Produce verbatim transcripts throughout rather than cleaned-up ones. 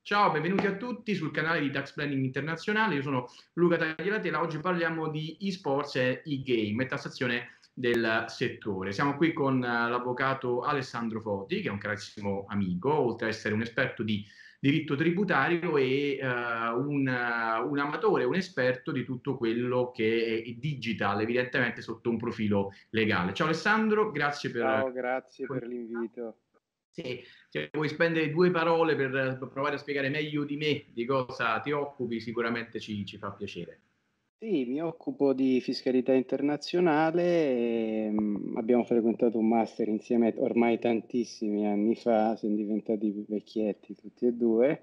Ciao, benvenuti a tutti sul canale di Tax Planning Internazionale. Io sono Luca Tagliatela. Oggi parliamo di e-sports e e-game e tassazione del settore. Siamo qui con uh, l'avvocato Alessandro Foti, che è un carissimo amico, oltre ad essere un esperto di diritto tributario e uh, un, uh, un amatore, un esperto di tutto quello che è digital, evidentemente sotto un profilo legale. Ciao Alessandro, grazie per... Ciao, grazie per l'invito. Se, se vuoi spendere due parole per, per provare a spiegare meglio di me di cosa ti occupi, sicuramente ci, ci fa piacere. Sì, mi occupo di fiscalità internazionale e, mm, abbiamo frequentato un master insieme ormai tantissimi anni fa, siamo diventati vecchietti tutti e due.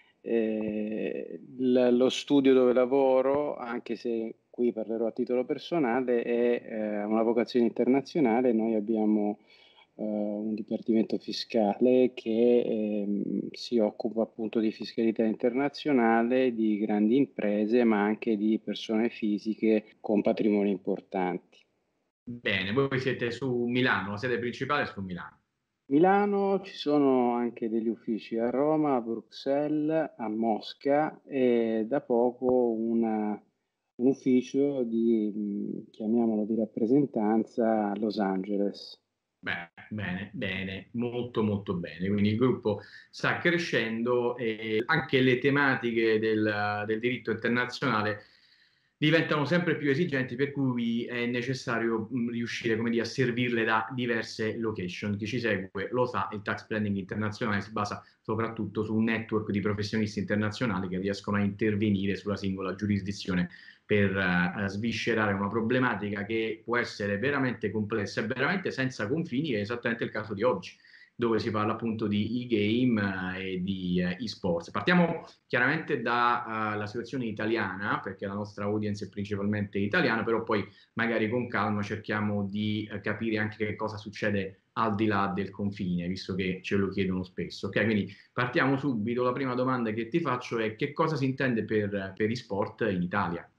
Eh, l- lo studio dove lavoro, anche se qui parlerò a titolo personale, è eh, una vocazione internazionale. Noi abbiamo eh, un dipartimento fiscale che ehm, si occupa appunto di fiscalità internazionale, di grandi imprese, ma anche di persone fisiche con patrimoni importanti. Bene, voi siete su Milano, la sede principale è su Milano. Milano, ci sono anche degli uffici a Roma, a Bruxelles, a Mosca e da poco una- un ufficio di, mh, chiamiamolo, di rappresentanza a Los Angeles. Beh, bene, bene, molto molto bene. Quindi il gruppo sta crescendo e anche le tematiche del, del diritto internazionale diventano sempre più esigenti, per cui è necessario mh, riuscire, come dire, a servirle da diverse location. Chi ci segue lo sa, il tax planning internazionale si basa soprattutto su un network di professionisti internazionali che riescono a intervenire sulla singola giurisdizione per uh, sviscerare una problematica che può essere veramente complessa e veramente senza confini, è esattamente il caso di oggi, dove si parla appunto di e-game uh, e di uh, e-sports. Partiamo chiaramente dalla uh, situazione italiana, perché la nostra audience è principalmente italiana, però poi magari con calma cerchiamo di uh, capire anche che cosa succede al di là del confine, visto che ce lo chiedono spesso. Ok, quindi partiamo subito. La prima domanda che ti faccio è: che cosa si intende per, per e-sport in Italia?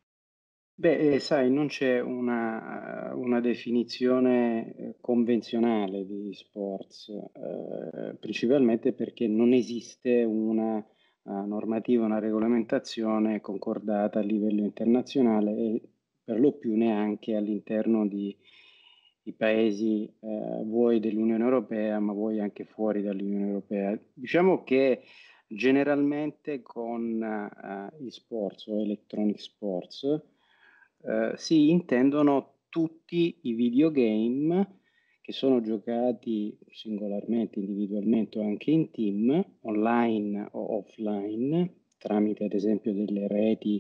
Beh, eh, sai, non c'è una, una definizione eh, convenzionale di sports, eh, principalmente perché non esiste una eh, normativa, una regolamentazione concordata a livello internazionale e per lo più neanche all'interno di, di paesi, eh, vuoi dell'Unione Europea, ma vuoi anche fuori dall'Unione Europea. Diciamo che generalmente con eh, gli sports o electronic sports, eh, si intendono tutti i videogame che sono giocati singolarmente, individualmente o anche in team, online o offline, tramite ad esempio delle reti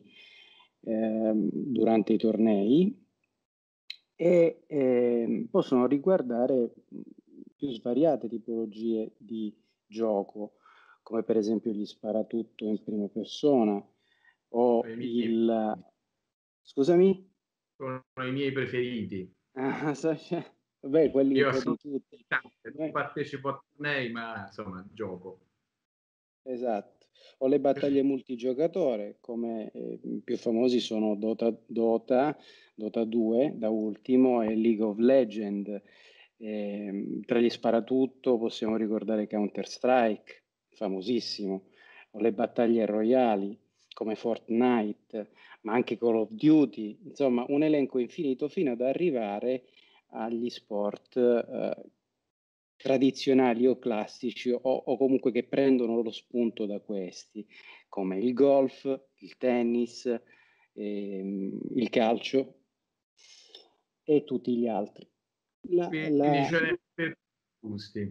ehm, durante i tornei e ehm, possono riguardare mh, più svariate tipologie di gioco, come per esempio gli sparatutto in prima persona Sono o i miei, il... Scusami? sono i miei preferiti. Ah, so- Vabbè, quelli un Io po' di sono tutti. non Noi- partecipo a tornei, ma insomma, gioco. Esatto. O le battaglie multigiocatore, come eh, i più famosi sono Dota, Dota, Dota due da ultimo e League of Legends. Ehm, tra gli sparatutto possiamo ricordare Counter-Strike, famosissimo, o le battaglie royali come Fortnite, ma anche Call of Duty, insomma un elenco infinito fino ad arrivare agli sport eh, tradizionali o classici o, o comunque che prendono lo spunto da questi, come il golf, il tennis, ehm, il calcio e tutti gli altri. La, Quindi la- ce n'è per gusti.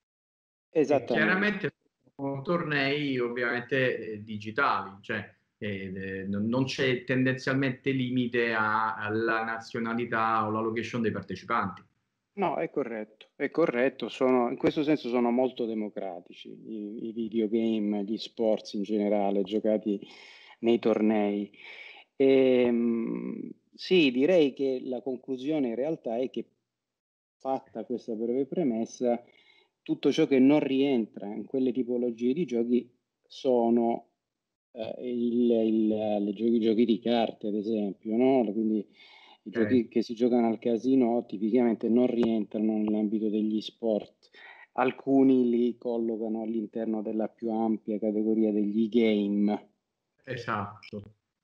E esattamente. chiaramente sono tornei ovviamente eh, digitali, cioè eh, eh, non non c'è tendenzialmente limite a- alla nazionalità o la location dei partecipanti. No, è corretto, è corretto, sono, in questo senso sono molto democratici i, i videogame, gli sports in generale, giocati nei tornei. Ehm, sì, direi che la conclusione in realtà è che, fatta questa breve premessa, tutto ciò che non rientra in quelle tipologie di giochi sono eh, il- il- le giochi, i giochi di carte, ad esempio, no? Quindi i Ok? giochi che si giocano al casino tipicamente non rientrano nell'ambito degli sport. alcuni li collocano all'interno della più ampia categoria degli e-game. Esatto.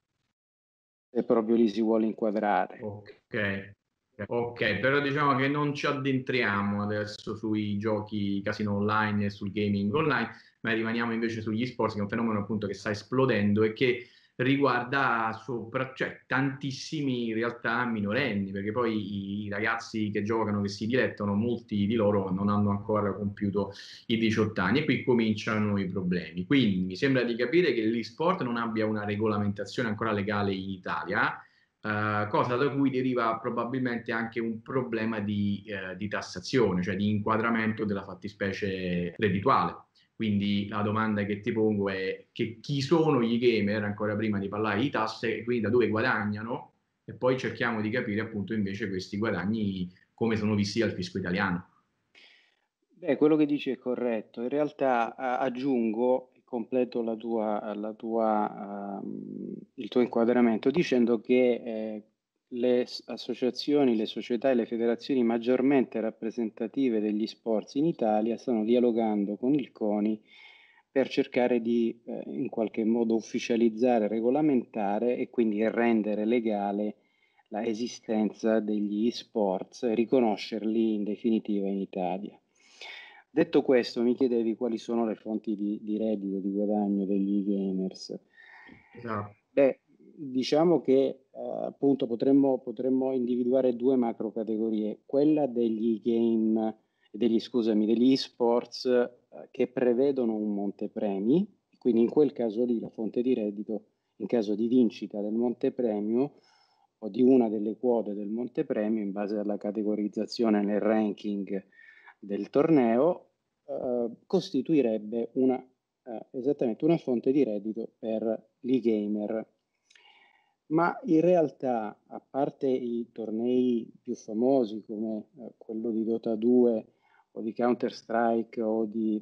E proprio li si vuole inquadrare. Ok. Ok, però diciamo che non ci addentriamo adesso sui giochi casino online e sul gaming online, ma rimaniamo invece sugli sport, che è un fenomeno appunto che sta esplodendo e che riguarda sopra, cioè, tantissimi in realtà minorenni, perché poi i ragazzi che giocano, che si dilettano, molti di loro non hanno ancora compiuto i diciotto anni e qui cominciano i problemi. Quindi mi sembra di capire che l'e-sport non abbia una regolamentazione ancora legale in Italia. Uh, cosa da cui deriva probabilmente anche un problema di, uh, di tassazione, cioè di inquadramento della fattispecie reddituale. Quindi la domanda che ti pongo è che chi sono gli gamer, ancora prima di parlare di tasse, e quindi da dove guadagnano, e poi cerchiamo di capire appunto invece questi guadagni come sono visti dal fisco italiano. Beh, quello che dici è corretto. In realtà a- aggiungo, completo la tua, la tua, ehm, il tuo inquadramento dicendo che eh, le s- associazioni, le società e le federazioni maggiormente rappresentative degli sport in Italia stanno dialogando con il CONI per cercare di eh, in qualche modo ufficializzare, regolamentare e quindi rendere legale la esistenza degli e-sports e riconoscerli in definitiva in Italia. Detto questo, mi chiedevi quali sono le fonti di, di reddito, di guadagno degli gamers. Esatto. Beh, diciamo che eh, appunto potremmo, potremmo individuare due macro categorie, quella degli game, degli, scusami, degli e-sports eh, che prevedono un montepremi, quindi in quel caso lì la fonte di reddito, in caso di vincita del montepremio o di una delle quote del montepremio in base alla categorizzazione nel ranking del torneo, eh, costituirebbe una, eh, esattamente una fonte di reddito per gli gamer. Ma in realtà, a parte i tornei più famosi come eh, quello di Dota due o di Counter-Strike o di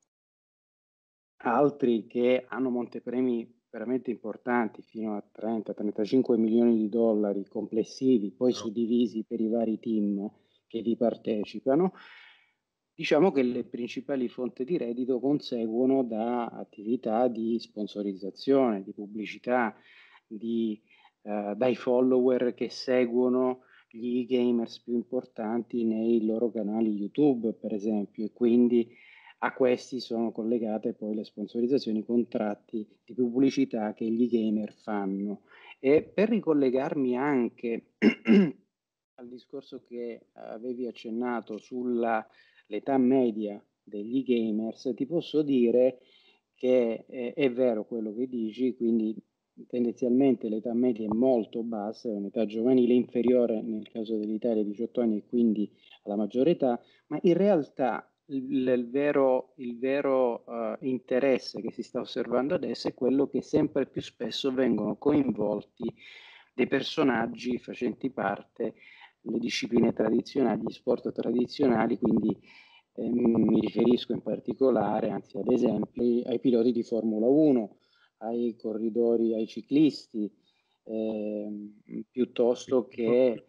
altri che hanno montepremi veramente importanti, fino a trenta trentacinque milioni di dollari complessivi, poi suddivisi per i vari team che vi partecipano, diciamo che le principali fonti di reddito conseguono da attività di sponsorizzazione, di pubblicità, di, eh, dai follower che seguono gli gamers più importanti nei loro canali YouTube, per esempio, e quindi a questi sono collegate poi le sponsorizzazioni, i contratti di pubblicità che gli gamer fanno. E per ricollegarmi anche al discorso che avevi accennato sulla l'età media degli gamers, ti posso dire che eh, è vero quello che dici, quindi tendenzialmente l'età media è molto bassa, è un'età giovanile inferiore nel caso dell'Italia diciotto anni e quindi alla maggiore età, ma in realtà il, il vero, il vero uh, interesse che si sta osservando adesso è quello che sempre più spesso vengono coinvolti dei personaggi facenti parte delle discipline tradizionali, gli sport tradizionali, quindi eh, mi riferisco in particolare, anzi ad esempio, ai piloti di Formula uno, ai corridori, ai ciclisti, eh, piuttosto che...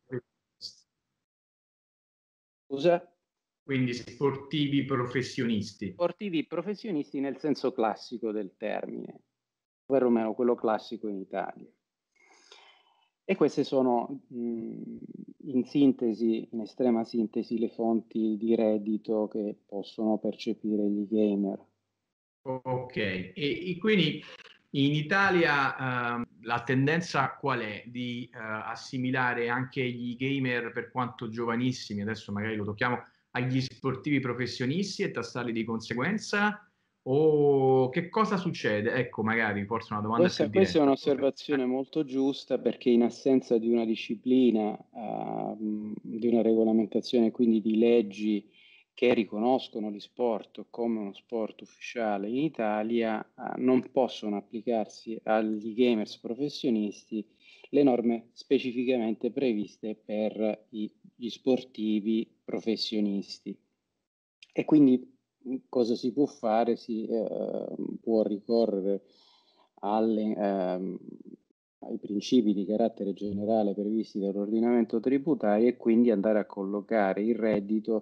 Scusa? Quindi sportivi professionisti. Sportivi professionisti nel senso classico del termine, perlomeno quello classico in Italia. E queste sono mh, in sintesi, in estrema sintesi, le fonti di reddito che possono percepire gli gamer. Ok, e, e quindi in Italia uh, la tendenza qual è? Di uh, assimilare anche gli gamer, per quanto giovanissimi, adesso magari lo tocchiamo, agli sportivi professionisti e tassarli di conseguenza? O che cosa succede? Ecco, magari forse una domanda più Questa, questa è diretta. un'osservazione molto giusta perché in assenza di una disciplina, uh, di una regolamentazione, quindi di leggi che riconoscono gli sport come uno sport ufficiale in Italia, uh, non possono applicarsi agli gamers professionisti le norme specificamente previste per i, gli sportivi professionisti. E quindi cosa si può fare? Si eh, può ricorrere alle, ehm, ai principi di carattere generale previsti dall'ordinamento tributario e quindi andare a collocare il reddito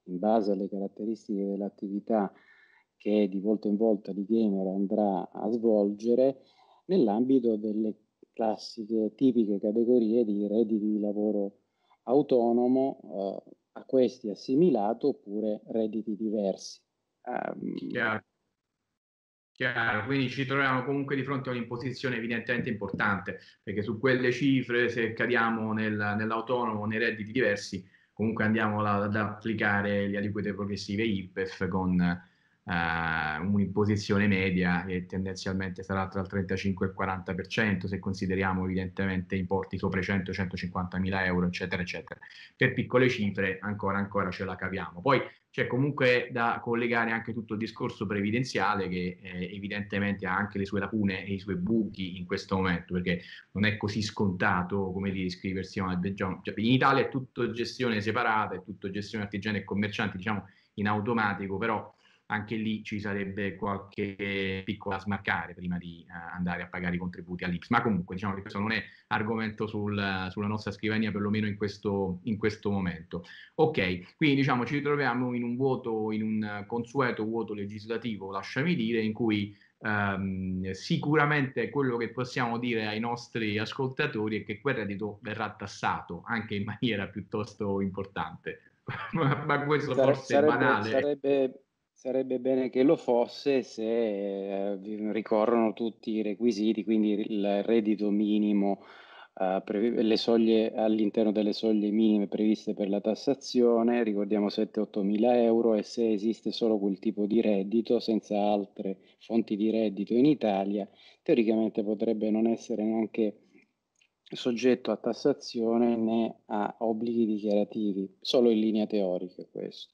in base alle caratteristiche dell'attività che di volta in volta l'e-gamer andrà a svolgere nell'ambito delle classiche, tipiche categorie di redditi di lavoro autonomo, eh, a questi assimilato, oppure redditi diversi. Um, Chiaro. Chiaro, quindi ci troviamo comunque di fronte a un'imposizione evidentemente importante, perché su quelle cifre, se cadiamo nel, nell'autonomo, nei redditi diversi, comunque andiamo la, ad applicare le aliquote progressive I R P E F con eh, un'imposizione media che tendenzialmente sarà tra il trentacinque e il quaranta per cento, se consideriamo evidentemente importi sopra i cento centocinquanta mila euro, eccetera, eccetera. Per piccole cifre ancora, ancora ce la caviamo. Poi c'è comunque da collegare anche tutto il discorso previdenziale che eh, evidentemente ha anche le sue lacune e i suoi buchi in questo momento, perché non è così scontato come di iscriversi a una... Cioè, in Italia è tutto gestione separata, è tutto gestione artigiani e commercianti, diciamo in automatico, però anche lì ci sarebbe qualche piccola smarcare prima di uh, andare a pagare i contributi all'I N P S. Ma comunque diciamo che questo non è argomento sul, sulla nostra scrivania, perlomeno in questo, in questo momento. Ok, quindi diciamo ci ritroviamo in un vuoto, in un consueto vuoto legislativo, lasciami dire, in cui ehm, sicuramente quello che possiamo dire ai nostri ascoltatori è che quel reddito verrà tassato anche in maniera piuttosto importante. ma, ma questo Sare- forse è sarebbe, banale. sarebbe, sarebbe bene che lo fosse se eh, vi- ricorrono tutti i requisiti, quindi il reddito minimo, eh, previ- le soglie all'interno delle soglie minime previste per la tassazione, ricordiamo sette otto mila euro, e se esiste solo quel tipo di reddito senza altre fonti di reddito in Italia, teoricamente potrebbe non essere neanche soggetto a tassazione né a obblighi dichiarativi, solo in linea teorica questo.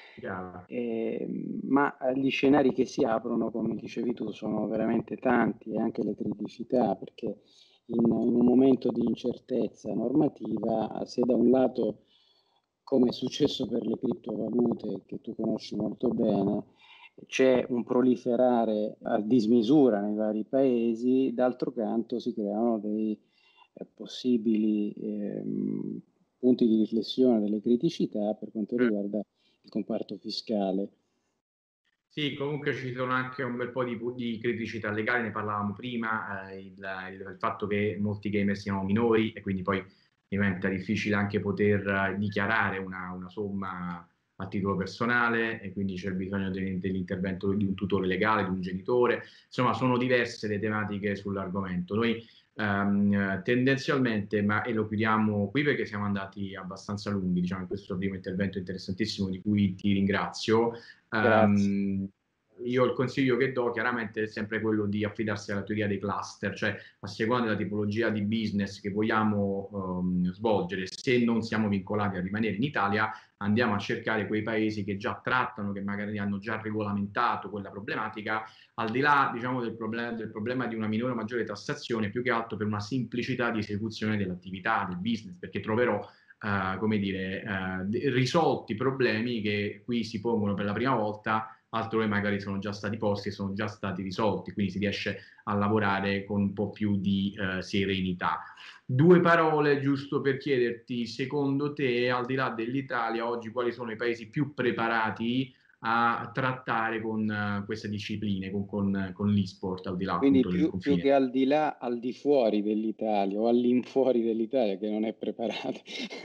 Eh, ma gli scenari che si aprono, come dicevi tu, sono veramente tanti, e anche le criticità, perché in, in un momento di incertezza normativa, se da un lato, come è successo per le criptovalute, che tu conosci molto bene, c'è un proliferare a dismisura nei vari paesi, d'altro canto si creano dei eh, possibili ehm, punti di riflessione, delle criticità per quanto riguarda il comparto fiscale. Sì, comunque ci sono anche un bel po' di, di criticità legali, ne parlavamo prima, eh, il, il, il fatto che molti gamer siano minori e quindi poi diventa difficile anche poter eh, dichiarare una, una somma a titolo personale e quindi c'è bisogno de, dell'intervento di un tutore legale, di un genitore, insomma sono diverse le tematiche sull'argomento. Noi ehm, tendenzialmente, ma e lo chiudiamo qui perché siamo andati abbastanza lunghi, diciamo, in questo primo intervento interessantissimo di cui ti ringrazio. Grazie. Um, io il consiglio che do chiaramente è sempre quello di affidarsi alla teoria dei cluster, cioè a seconda della tipologia di business che vogliamo um, svolgere, se non siamo vincolati a rimanere in Italia, andiamo a cercare quei paesi che già trattano, che magari hanno già regolamentato quella problematica, al di là diciamo, del, problem- del problema di una minore o maggiore tassazione, più che altro per una semplicità di esecuzione dell'attività, del business, perché troverò Uh, come dire, uh, risolti problemi che qui si pongono per la prima volta, altrove magari sono già stati posti e sono già stati risolti, quindi si riesce a lavorare con un po' più di uh, serenità. Due parole giusto per chiederti, secondo te, al di là dell'Italia, oggi quali sono i paesi più preparati a trattare con uh, queste discipline, con, con, con l'e-sport, al di là Quindi appunto del più, più confine? che al di là, al di fuori dell'Italia o all'infuori dell'Italia che non è preparato.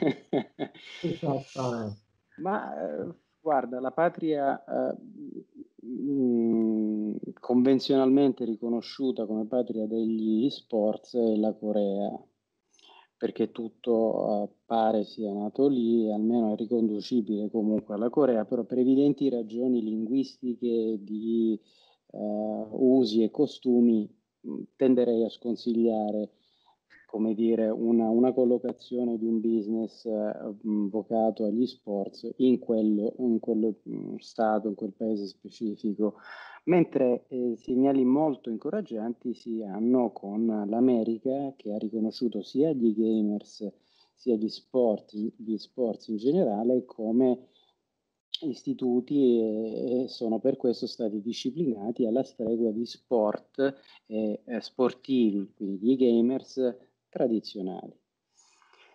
Esattamente. Ma eh, guarda, la patria eh, mh, convenzionalmente riconosciuta come patria degli sports è la Corea, perché tutto eh, pare sia nato lì, e almeno è riconducibile comunque alla Corea, però per evidenti ragioni linguistiche, di eh, usi e costumi, mh, tenderei a sconsigliare, come dire, una, una collocazione di un business eh, mh, vocato agli sports in quello, in quello mh, stato, in quel paese specifico, mentre eh, segnali molto incoraggianti si hanno con l'America, che ha riconosciuto sia gli gamers sia gli sport, gli sports in generale come istituti, e, e sono per questo stati disciplinati alla stregua di sport eh, sportivi, quindi di gamers tradizionali.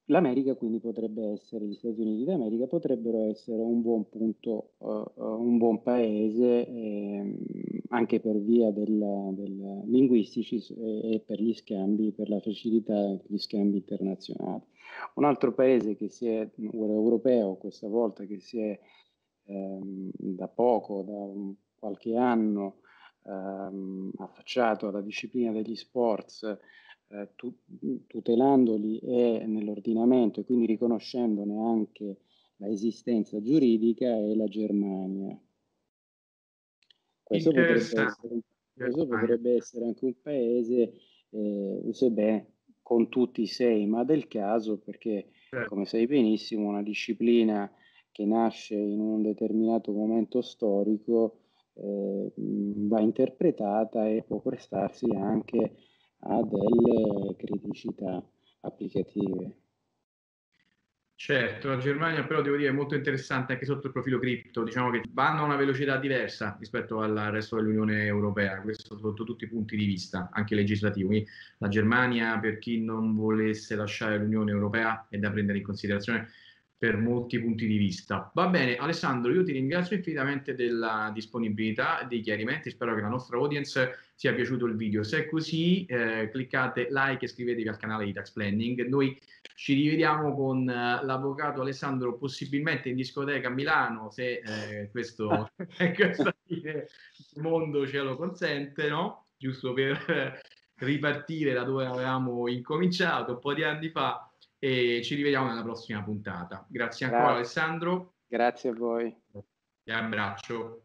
l'America quindi potrebbe essere, gli Stati Uniti d'America potrebbero essere un buon punto, uh, uh, un buon paese, ehm, anche per via del, del linguistici e, e per gli scambi, per la facilità degli scambi internazionali. Un altro paese che si è, europeo questa volta, che si è ehm, da poco, da qualche anno, ehm, affacciato alla disciplina degli sports, eh, tu- tutelandoli e nell'ordinamento e quindi riconoscendone anche la esistenza giuridica è la Germania. Questo potrebbe Interessante. essere, questo Germania. potrebbe essere anche un paese, eh, sebbene con tutti i sei, ma del caso, perché Certo. come sai benissimo, una disciplina che nasce in un determinato momento storico eh, va interpretata e può prestarsi anche a delle criticità applicative. Certo, la Germania però devo dire è molto interessante anche sotto il profilo cripto, diciamo che vanno a una velocità diversa rispetto al resto dell'Unione Europea, questo sotto tutti i punti di vista, anche legislativi. Quindi la Germania, per chi non volesse lasciare l'Unione Europea, è da prendere in considerazione per molti punti di vista. Va bene, Alessandro, io ti ringrazio infinitamente della disponibilità e dei chiarimenti, spero che la nostra audience sia piaciuto il video. Se è così, eh, cliccate like e iscrivetevi al canale di Tax Planning. Noi ci rivediamo con eh, l'avvocato Alessandro possibilmente in discoteca a Milano, se eh, questo, questo mondo ce lo consente, no? Giusto per eh, ripartire da dove avevamo incominciato un po' di anni fa, e ci rivediamo nella prossima puntata. Grazie ancora Grazie, Alessandro, grazie a voi. ti abbraccio.